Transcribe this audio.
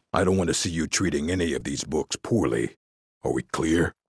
I don't want to see you treating any of these books poorly. Are we clear?